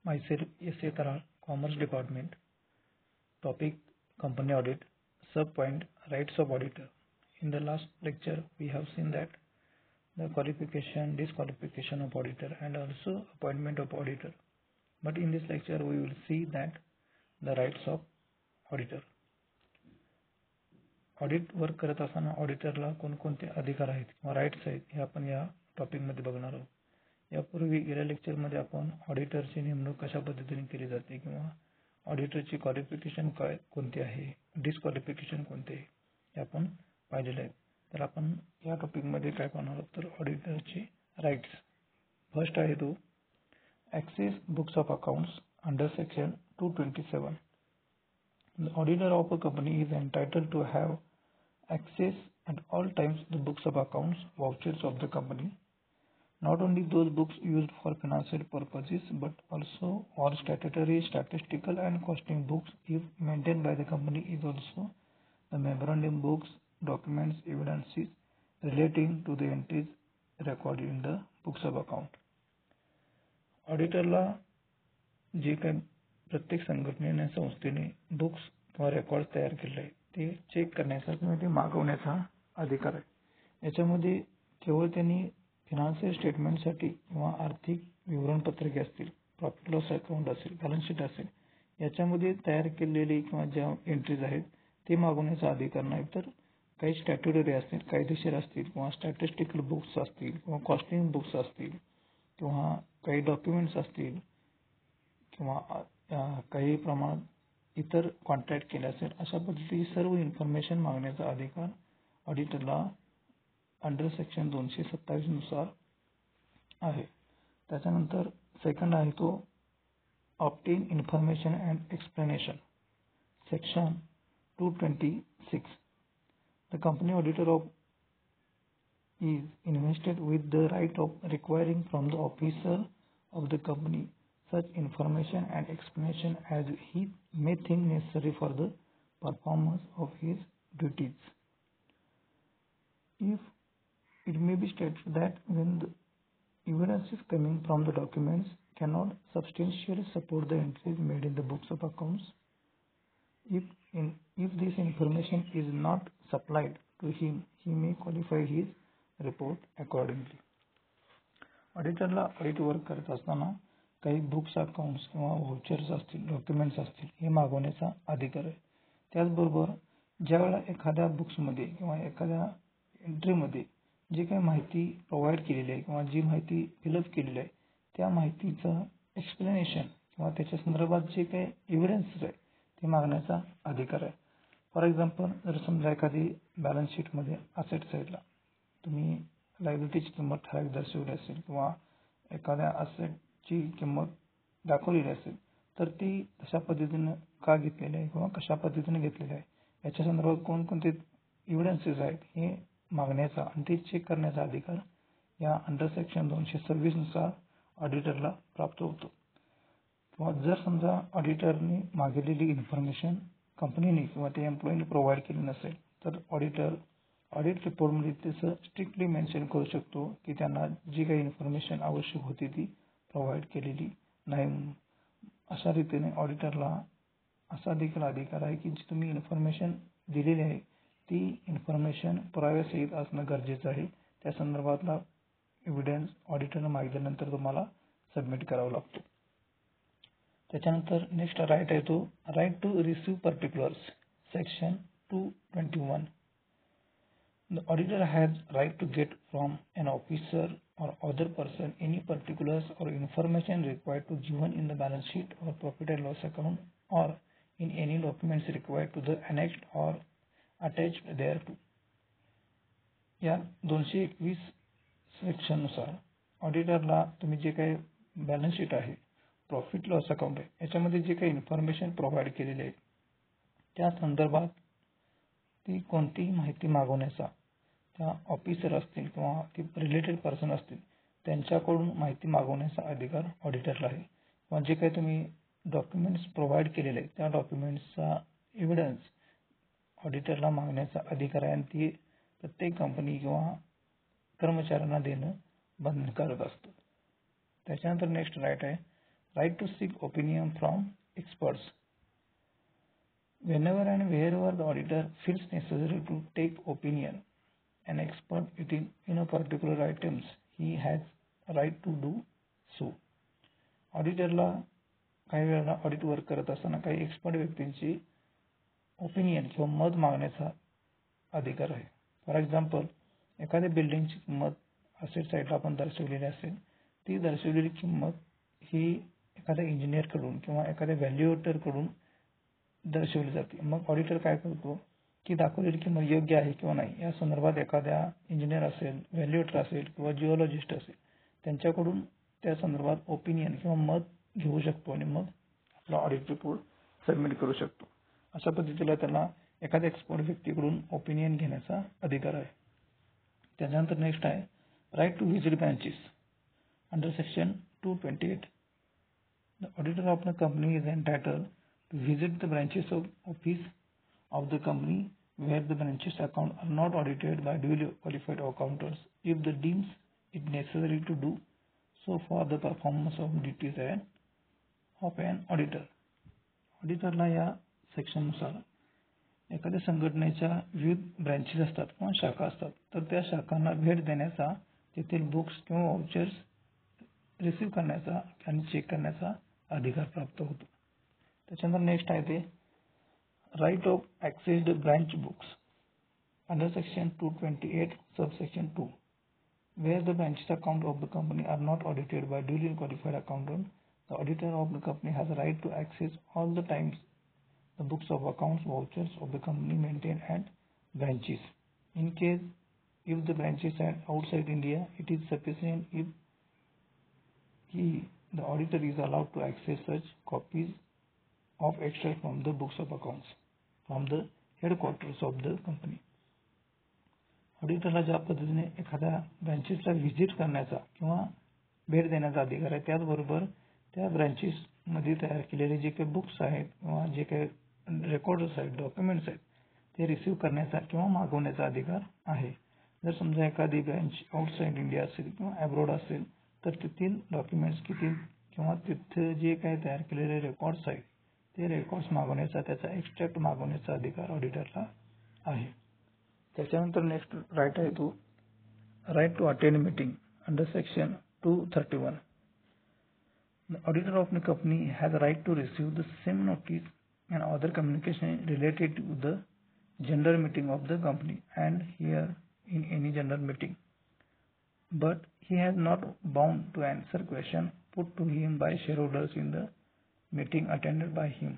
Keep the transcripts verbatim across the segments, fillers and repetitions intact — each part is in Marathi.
Myself S A Taral, Commerce Department. Topic Company Audit. Subpoint Rights of Auditor. In the last lecture, we have seen that the qualification, disqualification of auditor and also appointment of auditor. But in this lecture, we will see that the rights of auditor. Audit work करत असताना ऑडिटरला कोणकोणते अधिकार आहेत किंवा राईट्स आहेत हे आपण या टॉपिकमध्ये बघणार आहोत. यापूर्वी गेल्या लेक्चरमध्ये आपण ऑडिटरची नेमणूक कशा पद्धतीने केली जाते किंवा ऑडिटरची क्वालिफिकेशन काय कोणती आहे, डिस्क्वालिफिकेशन कोणते आहे हे आपण पाहिलेले आहे. तर आपण या टॉपिकमध्ये काय पाहणार आहोत तर ऑडिटरचे राईट्स. फर्स्ट आहे तो access books of accounts under section two twenty seven. The auditor of a company is entitled to have access at all times the books of accounts, vouchers of the company. Not only those books used for financial purposes, but also all statutory, statistical and costing books if maintained by the company is also the memorandum books, documents, evidences relating to the entries recorded in the books of account. Auditorला जे काही प्रत्येक संघटनेने संस्थेने बुक्स किंवा रेकॉर्ड तयार केले आहे ते चेक करण्याचा किंवा ते मागवण्याचा अधिकार आहे. याच्यामध्ये केवळ त्यांनी फिनान्शियल स्टेटमेंटसाठी किंवा आर्थिक विवरणपत्रके असतील, प्रॉफिट लॉस अकाउंट असेल, बॅलन्स शीट असेल याच्यामध्ये तयार केलेले किंवा ज्या एंट्रीज आहेत ते मागवण्याचा अधिकार नाही. तर काही स्टॅट्युटरी असतील, कायदेशीर असतील किंवा स्टॅटिस्टिकल बुक्स असतील किंवा कॉस्टिंग बुक्स असतील किंवा काही डॉक्युमेंट्स असतील किंवा काही प्रमाणात इतर कॉन्ट्रॅक्ट केले असेल अशा पद्धतीची सर्व इन्फॉर्मेशन मागण्याचा अधिकार ऑडिटरला अंडर सेक्शन दोनशे सत्तावीस नुसार आहे. त्याच्यानंतर सेकंड आहे तो obtain information and explanation section two twenty six. The company auditor of is invested with the right of requiring from the officer of the company such information and explanation as he may think necessary for the performance of his duties. If it may be stated that when the evidences coming from the documents cannot substantially support the entries made in the books of accounts, if in if this information is not supplied to him, he may qualify his report accordingly. ऑडिटरला ऑडिट वर्क करत असताना काही बुक्स, अकाउंट्स किंवा व्हाउचर्स असतील, डॉक्युमेंट्स असतील हे मागवण्याचा अधिकार आहे. त्याचबरोबर ज्यावेळेला एखाद्या बुक्समध्ये किंवा एखाद्या एंट्रीमध्ये जी काही माहिती प्रोव्हाइड केलेली आहे किंवा जी माहिती फिलअप केलेली आहे त्या माहितीचं एक्सप्लेनेशन किंवा त्याच्या संदर्भात जे काही एव्हिडन्स आहे ते मागण्याचा अधिकार आहे. फॉर एक्झाम्पल जर समजा एखादी बॅलन्स शीटमध्ये असेट साईडला तुम्ही लायबिलिटीची किंमत ठराविक दर्शवली असेल किंवा एखाद्या असेटची किंमत दाखवलेली असेल तर ती कशा पद्धतीनं का घेतलेली आहे किंवा कशा पद्धतीने घेतलेली आहे याच्या संदर्भात कोणकोणते एव्हिडन्सेस आहेत हे मागण्याचा आणि ते चेक करण्याचा अधिकार या अंडर सेक्शन दोनशे सव्वीस नुसार ऑडिटरला प्राप्त होतो. किंवा जर समजा ऑडिटरने मागितलेली इन्फॉर्मेशन कंपनीने किंवा त्या एम्प्लॉईने प्रोव्हाइड केली नसेल तर ऑडिटर ऑडिट रिपोर्टमध्ये त्याचं स्ट्रिक्टली मेन्शन करू शकतो की त्यांना जी काही इन्फॉर्मेशन आवश्यक होती ती प्रोव्हाइड केलेली नाही म्हणून. अशा रीतीने ऑडिटरला असा देखील अधिकार आहे की जी तुम्ही इन्फॉर्मेशन दिलेली आहे ती इन्फॉर्मेशन पुराव्यासहित असणं गरजेचं आहे. त्या संदर्भातला एव्हिडन्स ऑडिटरनं मागितल्यानंतर तुम्हाला सबमिट करावा लागतो. त्याच्यानंतर नेक्स्ट राईट आहे तो right to receive particulars section two twenty one. The auditor has right to get from an officer or other person any particulars or information required to given in the balance sheet or profit and loss account or in any documents required to the annexed or attached thereto. या दोनशे एकवीस सेक्शन नुसार ऑडिटरला तुम्ही जे काही बॅलन्स शीट आहे, प्रॉफिट लॉस अकाउंट आहे याच्यामध्ये जे काही इन्फॉर्मेशन प्रोव्हाइड केलेली आहे त्या संदर्भात ती कोणतीही माहिती मागवण्याचा त्या ऑफिसर असतील किंवा ती रिलेटेड पर्सन असतील त्यांच्याकडून माहिती मागवण्याचा अधिकार ऑडिटरला आहे. किंवा जे काही तुम्ही डॉक्युमेंट्स प्रोव्हाइड केलेले आहेत त्या डॉक्युमेंट्सचा एव्हिडन्स ऑडिटरला मागण्याचा अधिकार आहे आणि ती प्रत्येक कंपनी किंवा कर्मचाऱ्यांना देणं बंधनकारक असतं. त्याच्यानंतर नेक्स्ट राईट आहे right to seek opinion from experts. Whenever and wherever the auditor feels necessary to take opinion an expert in, in a particular items, he has right to do so. ऑडिटरला काही वेळा ऑडिट वर्क करत असताना काही एक्सपर्ट व्यक्तींची ओपिनियन किंवा मत मागण्याचा अधिकार आहे. फॉर एक्झाम्पल, एखाद्या बिल्डिंगची किंमत असेट साईडला आपण दर्शवलेली असेल, ती दर्शवलेली किंमत ही एखाद्या इंजिनियरकडून किंवा एखाद्या व्हॅल्युएटरकडून दर्शवली जाते. मग ऑडिटर काय करतो की दाखवलेली किंमत योग्य आहे किंवा नाही या संदर्भात एखाद्या इंजिनियर असेल, व्हॅल्युएटर असेल किंवा जिओलॉजिस्ट असेल त्यांच्याकडून त्या संदर्भात ओपिनियन किंवा मत घेऊ शकतो आणि मग आपला ऑडिट रिपोर्ट सबमिट करू शकतो. अशा पद्धतीला त्याला एखाद्या एक्सपर्ट व्यक्तीकडून ओपिनियन घेण्याचा अधिकार आहे. त्यानंतर नेक्स्ट आहे right to visit branches under section two twenty eight. The auditor of the company is entitled to visit the branches of office of the company where the branches account are not audited by duly qualified accountants if the deems it necessary to do so for the performance of duties and of an auditor. ऑडिटरला या सेक्शननुसार एखाद्या संघटनेच्या विविध ब्रँचेस असतात किंवा शाखा असतात तर त्या शाखांना भेट देण्याचा, तेथील बुक्स किंवा वाउचर्स रिसीव्ह करण्याचा आणि चेक करण्याचा अधिकार प्राप्त होतो. त्याच्यानंतर नेक्स्ट आहे ते right of access to branch books under section two twenty-eight subsection two. Where the branches account of the company are not audited by duly qualified accountant, the auditor of the company has a right to access all the times the books of accounts vouchers of the company maintained at branches. In case if the branches are outside India, it is sufficient if he, the auditor is allowed to access such copies of extract from the books of accounts from the headquarters of the company. ऑडिटरला ज्या पद्धतीने एखाद्या ब्रँचेसला व्हिजिट करण्याचा किंवा भेट देण्याचा अधिकार आहे, त्याचबरोबर त्या ब्रँचेसमध्ये तयार केलेले जे काही बुक्स आहेत किंवा जे काही रेकॉर्ड्स आहेत, डॉक्युमेंट्स आहेत ते रिसीव्ह करण्याचा किंवा मागवण्याचा अधिकार आहे. जर समजा एखादी ब्रँच आउटसाइड इंडिया असेल किंवा ॲब्रॉड असेल तर तेथील डॉक्युमेंट्स किती किंवा तिथे जे काही तयार केलेले रेकॉर्ड्स आहेत ते रेकॉर्ड्स मागवण्याचा, त्याचा एक्स्ट्रॅक्ट मागवण्याचा अधिकार ऑडिटरला आहे. त्याच्यानंतर नेक्स्ट राईट आहे तो right to attend meeting under section two thirty one. The auditor of the company has a right to receive the same notice and other communication related to the general meeting of the company and hear in any general meeting, but he has not bound to answer question put to him by shareholders in the meeting attended by him.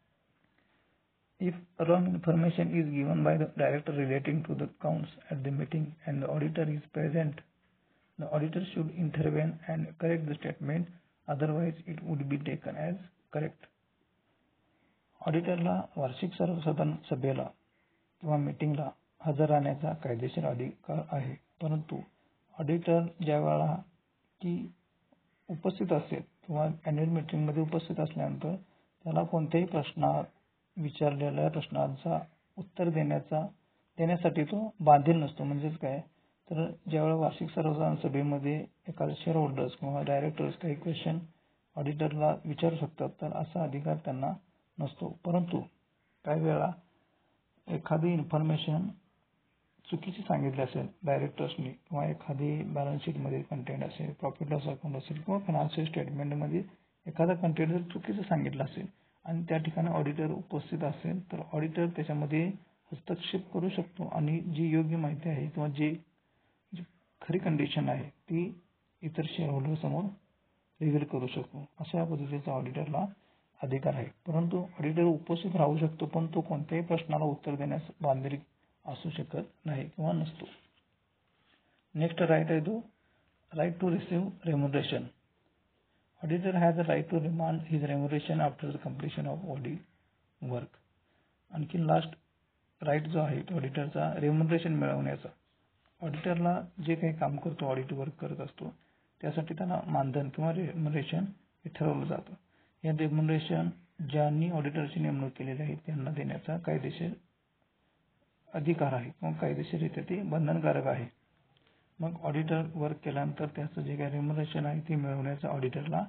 If wrong information is given by the director relating to the accounts at the meeting and the auditor is present, the auditor should intervene and correct the statement, otherwise it would be taken as correct. ऑडिटरला वार्षिक सर्वसाधारण सभेला किंवा मीटिंगला हजर राहण्याचा कायदेशीर अधिकार आहे, परंतु ऑडिटर ज्या वेळेला की उपस्थित असेल किंवा ॲन्युअल मीटिंगमध्ये उपस्थित असल्यानंतर त्याला कोणत्याही प्रश्ना विचारलेल्या प्रश्नांचा उत्तर देण्याचा देण्यासाठी तो बांधील नसतो. म्हणजेच काय तर ज्यावेळेला वार्षिक सर्वसाधारण सभेमध्ये एखादे शेअर होल्डर्स किंवा डायरेक्टर्स काही क्वेश्चन ऑडिटरला विचारू शकतात तर असा अधिकार त्यांना नसतो. परंतु काही वेळा एखादी इन्फॉर्मेशन चुकीची सांगितली असेल डायरेक्टर्सनी किंवा एखादी बॅलन्स शीटमध्ये कंटेंट असेल, प्रॉफिट लॉस अकाउंट असेल किंवा फायनान्शियल स्टेटमेंटमध्ये एखादा कंटेंट जर चुकीचं सांगितलं असेल आणि त्या ठिकाणी ऑडिटर उपस्थित असेल तर ऑडिटर त्याच्यामध्ये हस्तक्षेप करू शकतो आणि जी योग्य माहिती आहे किंवा जे जी खरी कंडिशन आहे ती इतर शेअर होल्डरसमोर रिव्हील करू शकतो. अशा पद्धतीचा ऑडिटरला अधिकार आहे. परंतु ऑडिटर उपस्थित राहू शकतो पण तो कोणत्याही प्रश्नाला उत्तर देण्यास बांधील असू शकत नाही किंवा नसतो. नेक्स्ट राईट आहे तो right to receive remuneration. Auditor has a right to demand his remuneration after the completion of audit work. आणखी लास्ट राईट जो आहे तो ऑडिटरचा रेम्युनरेशन मिळवण्याचा. ऑडिटरला जे काही काम करतो, ऑडिट वर्क करत असतो त्यासाठी त्याला मानधन किंवा रेम्युनरेशन हे ठरवलं जातं. हे रेम्युनरेशन ज्यांनी ऑडिटरची नेमणूक केलेली आहे त्यांना देण्याचा कायदेशीर अधिकार आहे किंवा कायदेशीररित्या ते बंधनकारक आहे. मग ऑडिटर वर्क केल्यानंतर त्याचं जे काही रेम्युनरेशन आहे ते मिळवण्याचा ऑडिटरला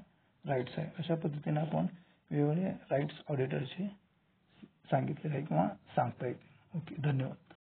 राईट्स आहे. अशा पद्धतीने आपण वेगवेगळे राईट्स ऑडिटरचे सांगितलेले आहे किंवा सांगता येतील. ओके, धन्यवाद.